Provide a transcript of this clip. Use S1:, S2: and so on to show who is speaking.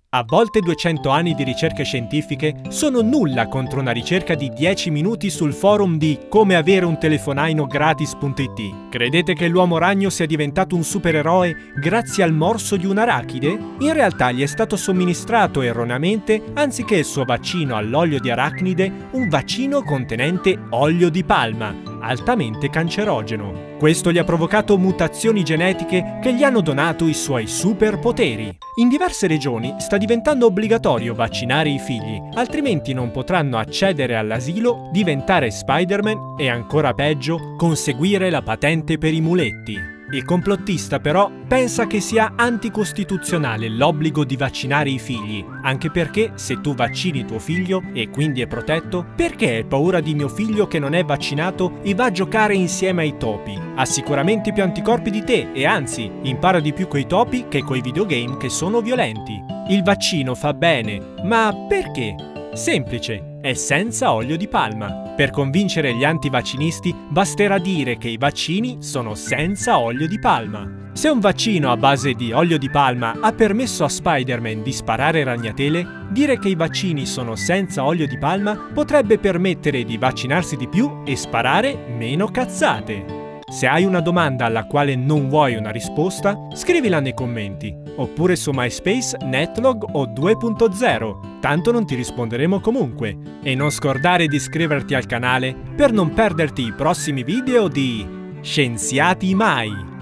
S1: A volte 200 anni di ricerche scientifiche sono nulla contro una ricerca di 10 minuti sul forum di comeavereuntelefoninogratis.it. Credete che l'uomo ragno sia diventato un supereroe grazie al morso di un'arachide? In realtà gli è stato somministrato erroneamente, anziché il suo vaccino all'olio di arachnide, un vaccino contenente olio di palma, altamente cancerogeno. Questo gli ha provocato mutazioni genetiche che gli hanno donato i suoi superpoteri. In diverse regioni sta diventando obbligatorio vaccinare i figli, altrimenti non potranno accedere all'asilo, diventare Spider-Man e, ancora peggio, conseguire la patente per i muletti. Il complottista però pensa che sia anticostituzionale l'obbligo di vaccinare i figli, anche perché se tu vaccini tuo figlio e quindi è protetto, perché hai paura di mio figlio che non è vaccinato e va a giocare insieme ai topi? Ha sicuramente più anticorpi di te e anzi, impara di più coi topi che coi videogame che sono violenti. Il vaccino fa bene, ma perché? Semplice, è senza olio di palma. Per convincere gli antivaccinisti basterà dire che i vaccini sono senza olio di palma. Se un vaccino a base di olio di palma ha permesso a Spider-Man di sparare ragnatele, dire che i vaccini sono senza olio di palma potrebbe permettere di vaccinarsi di più e sparare meno cazzate. Se hai una domanda alla quale non vuoi una risposta, scrivila nei commenti, oppure su MySpace, Netlog o 2.0, tanto non ti risponderemo comunque. E non scordare di iscriverti al canale per non perderti i prossimi video di Scienziati Mai!